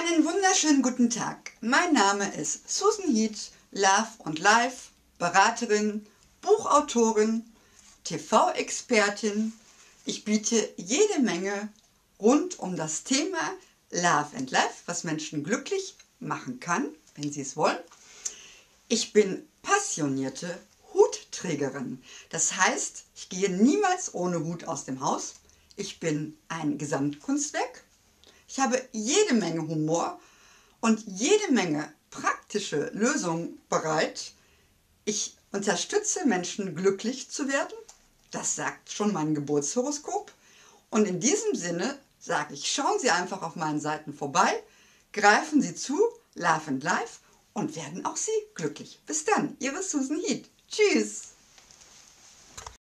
Einen wunderschönen guten Tag. Mein Name ist Susan Heath, Love und Life, Beraterin, Buchautorin, TV-Expertin. Ich biete jede Menge rund um das Thema Love and Life, was Menschen glücklich machen kann, wenn sie es wollen. Ich bin passionierte Hutträgerin. Das heißt, ich gehe niemals ohne Hut aus dem Haus. Ich bin ein Gesamtkunstwerk. Ich habe jede Menge Humor und jede Menge praktische Lösungen bereit. Ich unterstütze Menschen, glücklich zu werden. Das sagt schon mein Geburtshoroskop. Und in diesem Sinne sage ich, schauen Sie einfach auf meinen Seiten vorbei, greifen Sie zu, Love and Life, und werden auch Sie glücklich. Bis dann, Ihre Susan Heath. Tschüss!